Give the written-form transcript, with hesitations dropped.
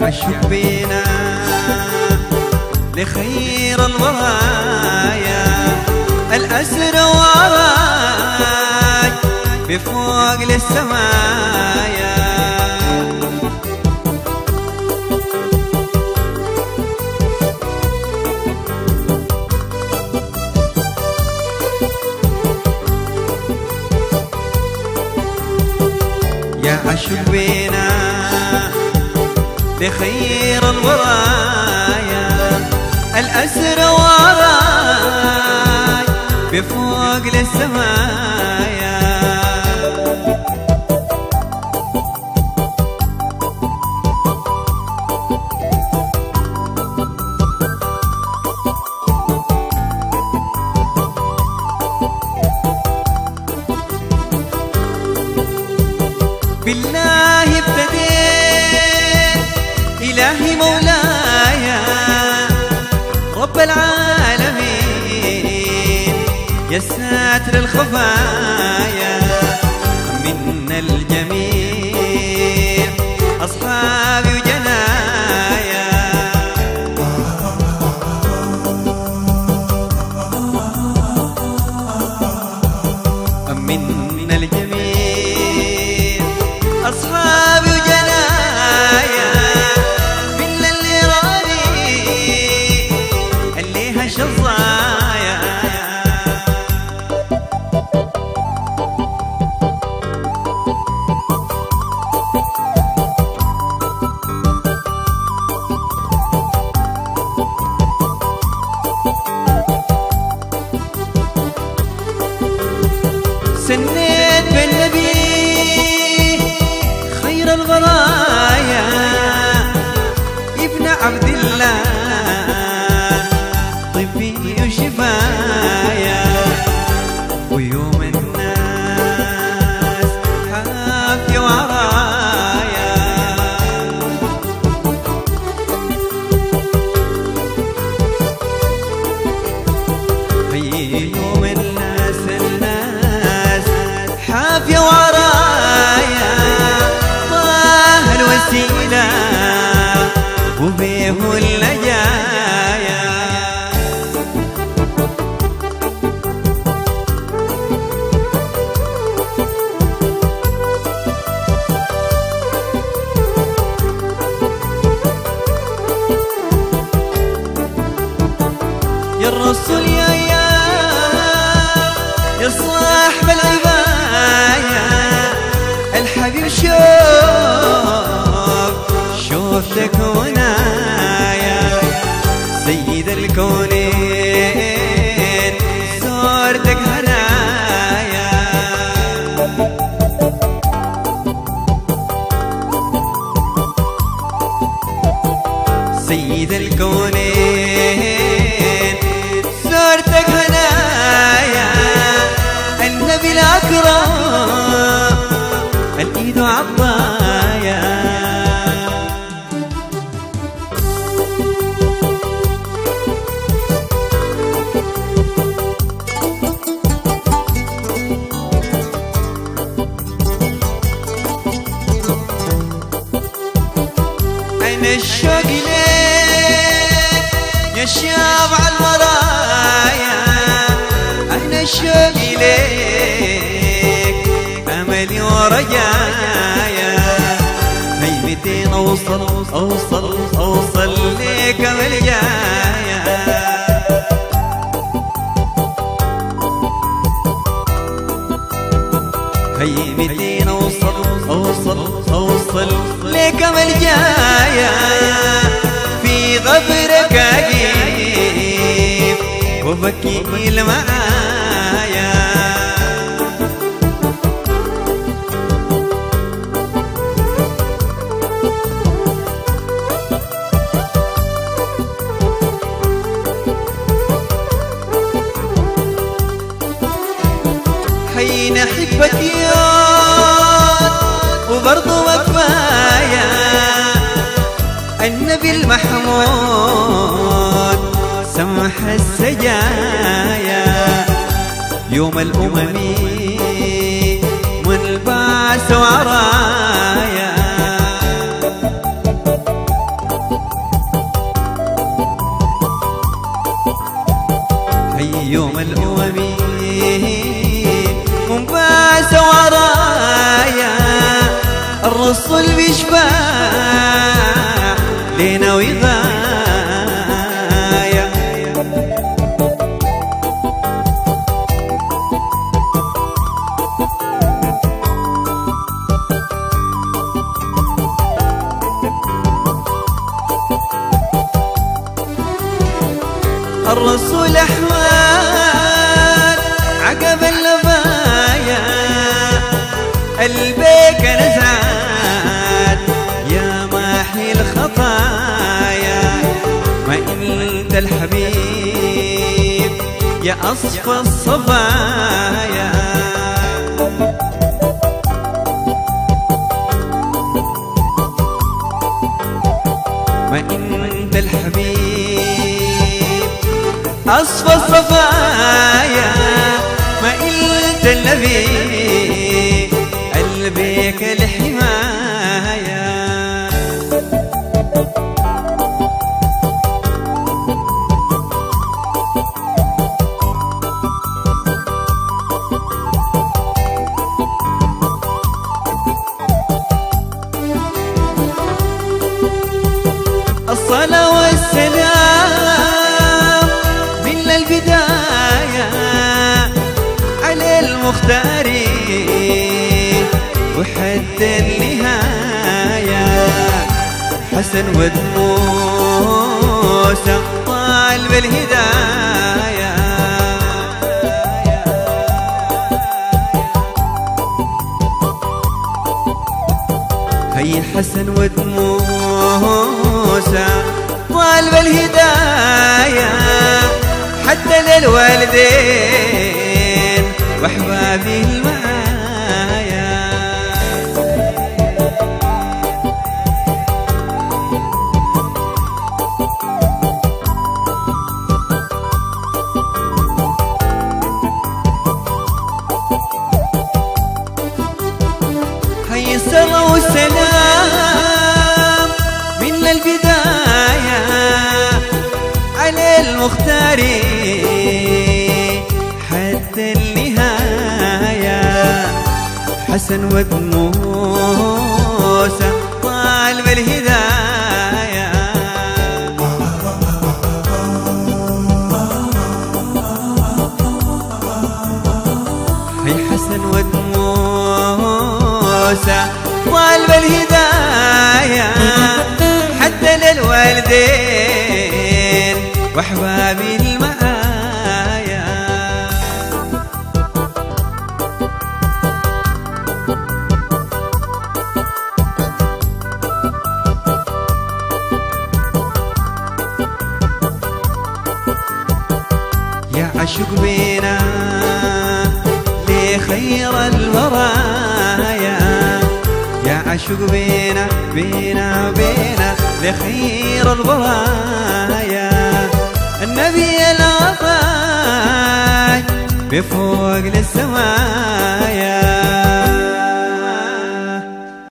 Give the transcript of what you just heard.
عشق بينا لخير البرايا الأسر وراي بفوق للسمايا يا عشق بينا لخير الورايا الأسر وراي بفوق للسمايا بالله ابتديت إلهي مولاي رب العالمين يا ساتر الخفايا منا الجميع أصحابي وجنايا منا الجميع أصحابي وجنايا بالله اللي راني الليها شظايا سنيت بالنبي خير البرايا ابن عبد الله طبي وشفايا ويوم الناس حافي وعرايا في يوم الناس حافي وعرايا الوسيلة وبيه اللجايا يا الرسول يا صاحب العباية الحبيب شوفتك ونايا سيد الكونين صورتك هنايا سيد الكونين صورتك هنايا النبي الأكرم الإيد عطايا أنا الشوق ليك يا شاب عالمرايا أنا الشوق ليك أملي ورجايا هيبتين أوصل ليك ملجايا هيبتين أوصل ليك ملجايا في غبرك أجيب وبكي معايا حين أحبك يوم وبرضه وفايا النبي المحمود سمح السجايا يوم الأمم والبعث وعرايا يوم الأمم منبعث ورايا الرسل بيشفع لينا وغاية. الرسول أحوال عقب اللبايا قلبك نزعات يا ماحي الخطايا، ما انت الحبيب يا أصفى الصبايا. ما انت الحبيب أصفى الصفايا، ما انت النبي قلبك الحماية. الصلاة والسلام من البداية على المختار وحد النهاية، حسن وموسى طالب الهداية. هي حسن وموسى طالب الهداية، حتى للوالدين واحبابي المعايا. هي الصلاة والسلام من البداية على المختار حتى النهاية، حسن وموسى طالب الهداية. هي حسن وموسى طالب الهداية، حتى للوالدين واحبابي المعايا. يا عشق بينا لخير البرايا، يا عشق بينا بينا بينا لخير البرايا. النبي العطاي بفوق للسمايا،